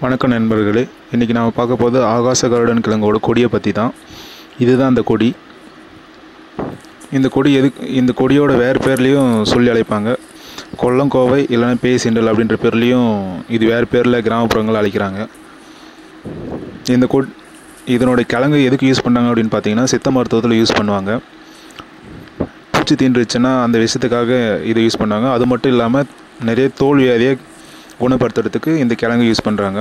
வணக்கம் நண்பர்களே, இன்றைக்கி நாம் பார்க்க போது ஆகாச கருடன் கிழங்கோட கொடியை பற்றி தான். இதுதான் அந்த கொடி. இந்த கொடியோட வேறு பேர்லேயும் சொல்லி அழைப்பாங்க. கொல்லங்கோவை இல்லைன்னா பேய் சிண்டல் அப்படின்ற பேர்லேயும் இது வேறு பேரில் கிராமப்புறங்கள் அழைக்கிறாங்க. இதனுடைய கிழங்கு எதுக்கு யூஸ் பண்ணாங்க அப்படின்னு பார்த்தீங்கன்னா, சித்த மருத்துவத்தில் யூஸ் பண்ணுவாங்க. பூச்சி தீண்டுருச்சுன்னா அந்த விஷயத்துக்காக இதை யூஸ் பண்ணுவாங்க. அது மட்டும் இல்லாமல் நிறைய தோல் வியாதியை குணப்படுத்துறதுக்கு இந்த கிழங்கு யூஸ் பண்ணுறாங்க.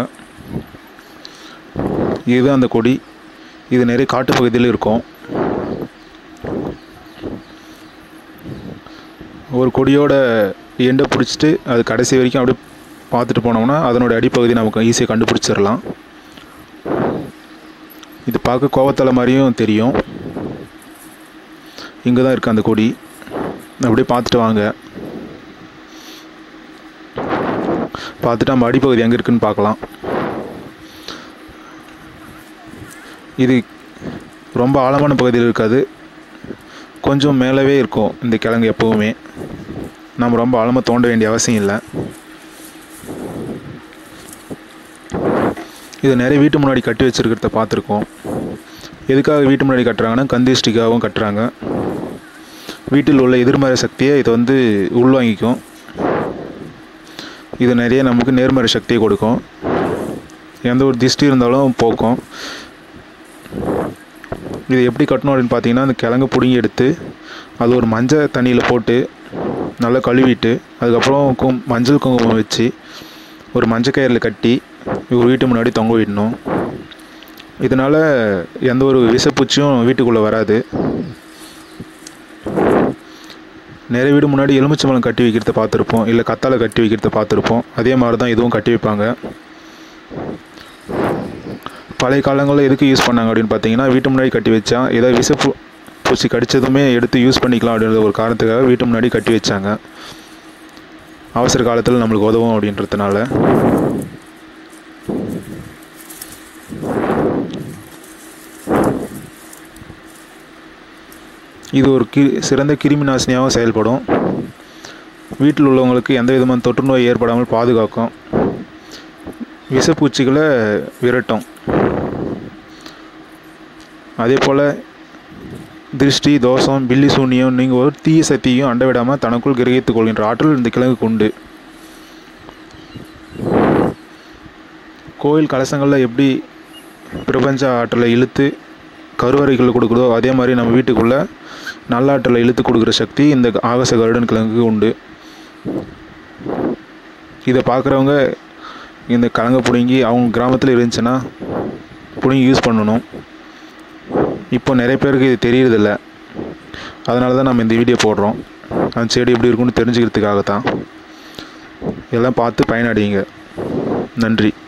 இதுதான் அந்த கொடி. இது நிறைய காட்டுப்பகுதியில் இருக்கும். ஒரு கொடியோட எண்டை பிடிச்சிட்டு அது கடைசி வரைக்கும் அப்படியே பார்த்துட்டு போனோம்னா அதனோட அடிப்பகுதி நமக்கு ஈஸியாக கண்டுபிடிச்சிடலாம். இது பார்க்க கோவத்தலை மாதிரியும் தெரியும். இங்கே தான் இருக்குது அந்த கொடி. அப்படியே பார்த்துட்டு வாங்க. பார்த்துட்டு நம்ம அடிப்பகுதி எங்கே இருக்குதுன்னு பார்க்கலாம். இது ரொம்ப ஆழமான பகுதியில் இருக்காது, கொஞ்சம் மேலவே இருக்கும். இந்த கிழங்கு எப்போவுமே நம்ம ரொம்ப ஆழமாக தோண்ட வேண்டிய அவசியம் இல்லை. இது நிறைய வீட்டு முன்னாடி கட்டி வச்சுருக்கிறத பார்த்துருக்கோம். எதுக்காக வீட்டு முன்னாடி கட்டுறாங்கன்னா, கந்திஷ்டிக்காகவும் கட்டுறாங்க. வீட்டில் உள்ள எதிர்மறை சக்தியை இது உள்வாங்கிக்கும். இது நிறைய நமக்கு நேர்மறை சக்தியை கொடுக்கும். எந்த ஒரு திஷ்டி இருந்தாலும் போக்கும். இது எப்படி கட்டணும் அப்படின்னு பார்த்தீங்கன்னா, அந்த கிழங்கு பிடுங்கி எடுத்து அது ஒரு மஞ்சள் தண்ணியில் போட்டு நல்லா கழுவிட்டு அதுக்கப்புறம் மஞ்சள் குங்குமம் வச்சு ஒரு மஞ்சள் கயிறில் கட்டி ஒரு வீட்டு முன்னாடி தொங்க விடணும். இதனால் எந்த ஒரு விஷப்பூச்சியும் வீட்டுக்குள்ளே வராது. நிறைய வீடு முன்னாடி எலுமிச்சம்பழம் கட்டி வைக்கிறத பார்த்துருப்போம், இல்லை கத்தாழை கட்டி வைக்கிறத பார்த்துருப்போம். அதே மாதிரி தான் இதுவும் கட்டி வைப்பாங்க. பழைய காலங்களில் எதுக்கு யூஸ் பண்ணாங்க அப்படின்னு பார்த்தீங்கன்னா, வீட்டு முன்னாடி கட்டி வச்சா ஏதாவது பூச்சி கடித்ததுமே எடுத்து யூஸ் பண்ணிக்கலாம் அப்படின்ற ஒரு காரணத்துக்காக வீட்டு முன்னாடி கட்டி வச்சாங்க. அவசர காலத்தில் நம்மளுக்கு உதவும் அப்படின்றதுனால. இது ஒரு சிறந்த கிருமி நாசினியாகவும் செயல்படும். வீட்டில் உள்ளவங்களுக்கு எந்த விதமான தொற்று நோய் ஏற்படாமல் பாதுகாக்கும். விஷப்பூச்சிகளை விரட்டும். அதே போல் திருஷ்டி, தோஷம், பில்லி சூனியம் நீங்கள் ஒரு தீய சக்தியும் அண்ட விடாமல் தனக்குள் கிரகித்துக் கொள்கின்ற ஆற்றல் இந்த கிழங்குக்கு உண்டு. கோயில் கலசங்களில் எப்படி பிரபஞ்ச ஆற்றலை இழுத்து கருவறைகள் கொடுக்குறதோ அதே மாதிரி நம்ம வீட்டுக்குள்ளே நல்ல ஆற்றலை இழுத்து கொடுக்குற சக்தி இந்த ஆகாச கருடன் கிழங்குக்கு உண்டு. இதை பார்க்குறவங்க இந்த கிழங்கை பிடுங்கி அவங்க கிராமத்தில் இருந்துச்சுன்னா பிடுங்கி யூஸ் பண்ணணும். இப்போ நிறைய பேருக்கு இது தெரியறதில்ல. அதனால தான் நம்ம இந்த வீடியோ போடுறோம். அந்த செடி எப்படி இருக்குன்னு தெரிஞ்சுக்கிறதுக்காக தான். எல்லாம் பார்த்து பயனடையுங்க. நன்றி.